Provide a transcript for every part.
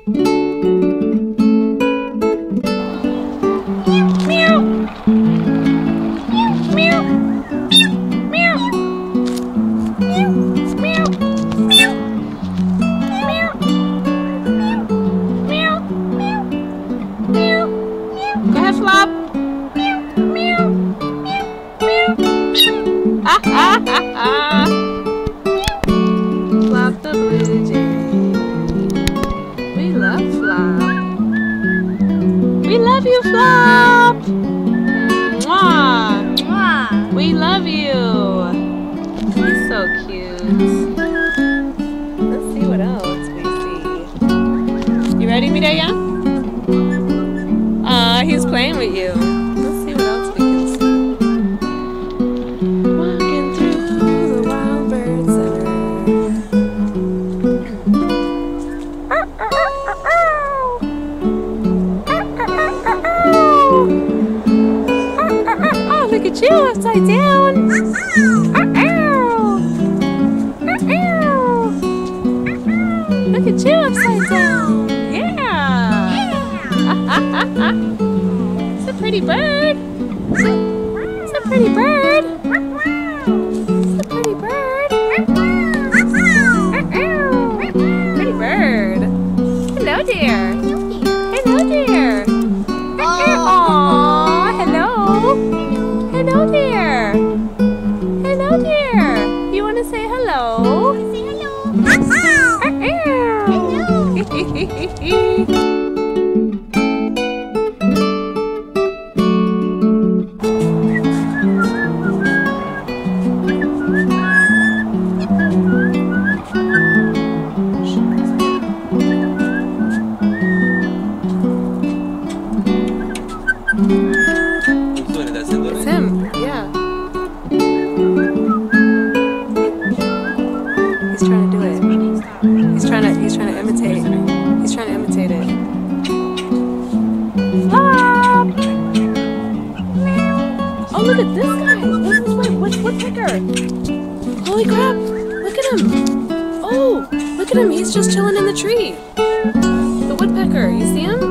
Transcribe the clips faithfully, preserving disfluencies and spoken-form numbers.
Flop the blue jay. We love Flop. We love you, Flop. Mwah. Mwah. We love you. He's so cute. Let's see what else we see. You ready, Mireya? Aw, he's playing with you. Let's see what else we can see. Walking through the wild bird center. Oh, look at you upside down. Look at you upside down. Yeah. It's a pretty bird. It's a pretty bird. It's a pretty bird. Pretty bird. Hello, dear. Hello, dear. Aww. Hello. Hello, dear. Hello, dear. You want to say hello? Say hello. Hello. It's him, yeah. He's trying to do it. He's trying to he's trying to imitate. He's trying to imitate it. Flop! Oh, look at this guy! This is what what woodpecker! Holy crap! Look at him! Oh, look at him! He's just chilling in the tree. The woodpecker, you see him?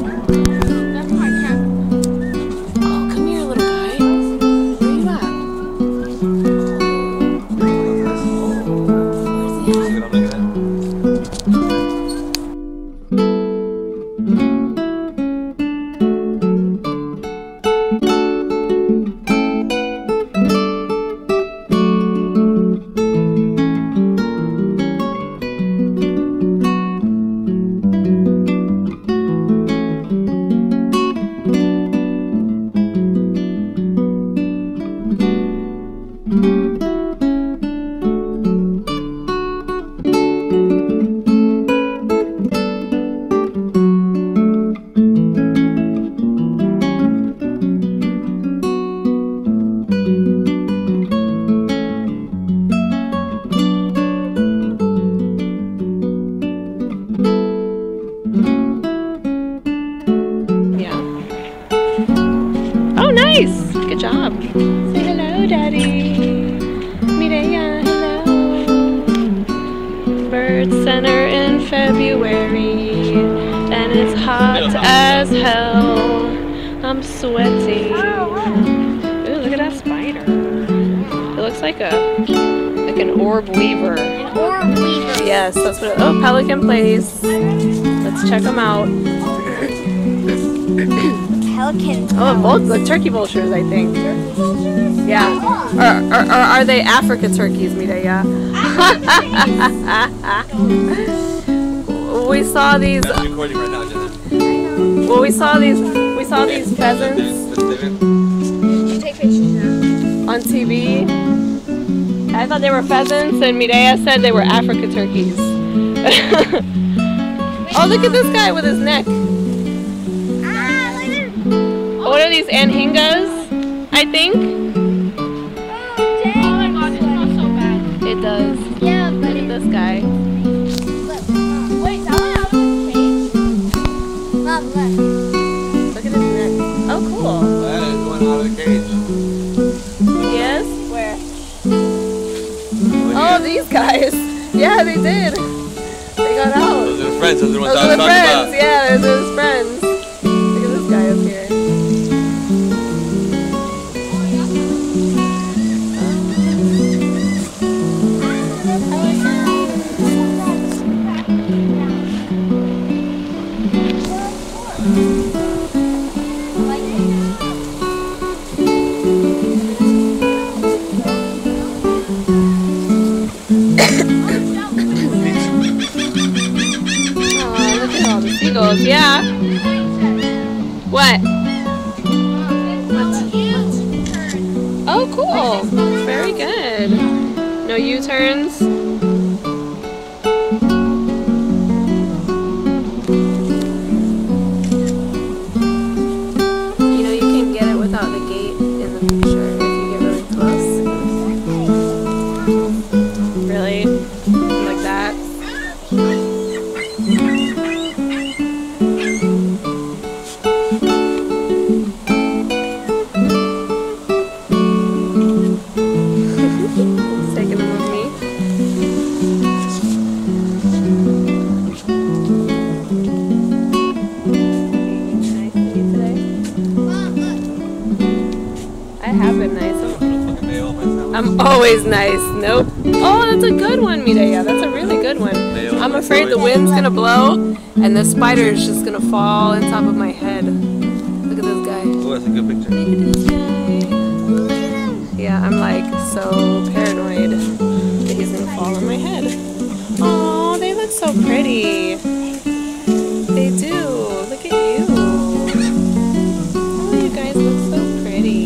Nice! Good job. Say hello, Daddy. Mireya, hello. Bird Center in February, and it's hot as hell. I'm sweaty. Ooh, look at that spider. It looks like a like an orb weaver. An orb weaver. Yes, that's what. It, oh, Pelican Place. Let's check them out. Pelican. Oh, both the turkey vultures, I think. Turkey vultures? Yeah. Or, or, or are they Africa turkeys, Mireya? We saw these. I'm recording right now, Jenna. Well, we saw these. We saw these pheasants You take pictures now. on T V. I thought they were pheasants, and Mireya said they were Africa turkeys. Oh, look at this guy with his neck. What are these, anhingas? I think. Oh, dang. Oh my god, it smells so bad. It does. Yeah, but Look at this guy. Look. Wait, that one out of the cage? Mom, look. Look at his neck. Oh, cool. That is one out of the cage. Yes? Where? Oh, these guys. Yeah, they did. They got out. Those are friends. Those are the ones Those out are the talking friends. about. Yeah, there's his friends. Look at this guy up here. Seagulls, yeah. What? Oh, cool. Very good. No U-turns. You know, you can get it without the gate in the picture if you get really close. Really? Like that? Taking them with me. Nice to you today. I have been nice. I'm always nice. Nope. Oh, that's a good one, Mireya. That's a really good one. I'm afraid the wind's gonna blow and the spider is just gonna fall on top of my head. Look at this guy. Oh, that's a good picture. Look at this guy. Yeah, I'm like so paranoid that he's gonna fall on my head. Oh, they look so pretty. They do. Look at you. Oh, you guys look so pretty.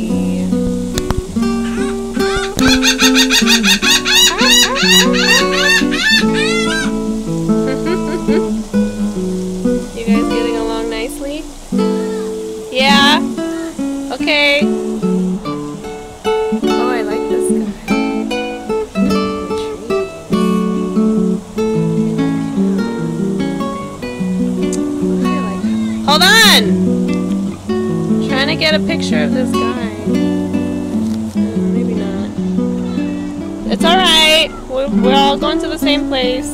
You guys getting along nicely? Yeah? Okay. Oh, I like this guy. Hold on! Trying to get a picture of this guy. Uh, maybe not. It's alright. We're, we're all going to the same place.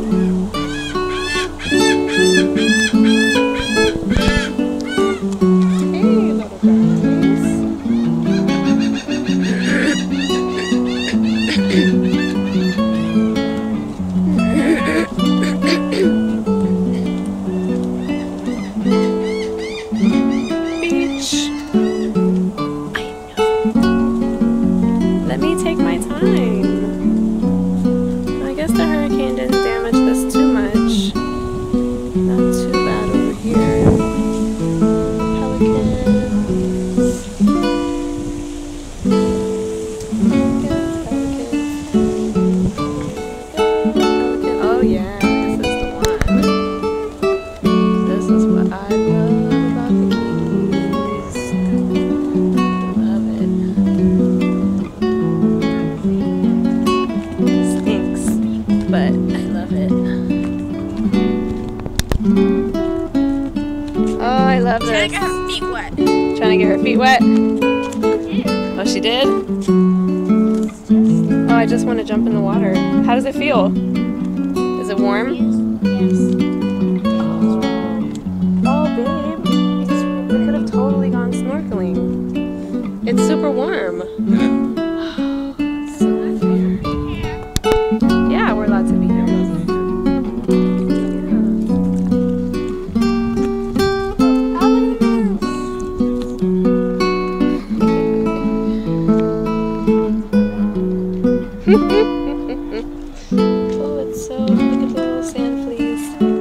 Beach. I know. Let me take my time. I guess the hurricane didn't damage this too much. Not too bad over here. Pelicans. Pelican. Oh yeah, this is the one. This is what I love about the Keys. Love it. Stinks, but I love it. Oh, I love this. Trying to get her feet wet. Trying to get her feet wet? Oh, she did? Oh, I just want to jump in the water. How does it feel? Is it warm? Oh, oh babe. It's, we could have totally gone snorkeling. It's super warm. So unfair. Yeah, we're allowed to be here. Oh, it's so, look at the little sand fleas.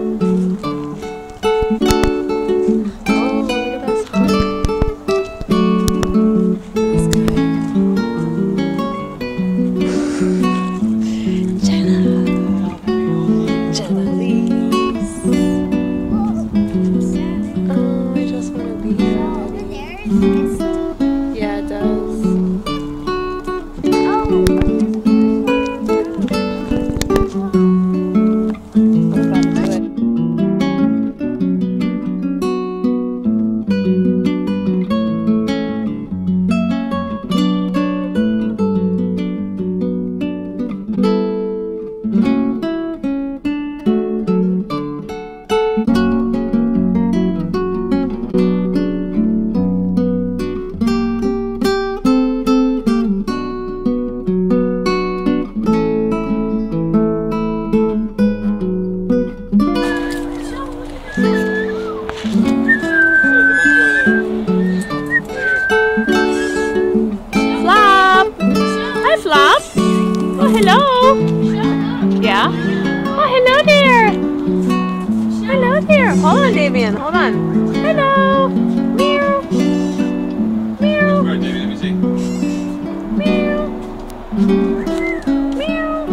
Hello there. Hold on, Davian. Hold on. Hello. Meow. Meow. Alright, David, let me see. Meow. Meow.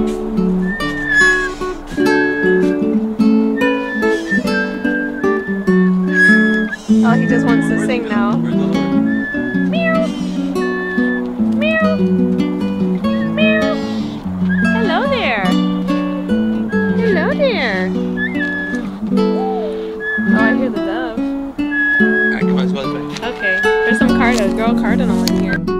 Oh, he just wants to sing now. Where's the Lord? Meow. Meow. Meow. Hello there. Hello there. Oh, I hear the dove. Alright, come on, let's go this way. Okay, there's some card, a girl cardinal in here.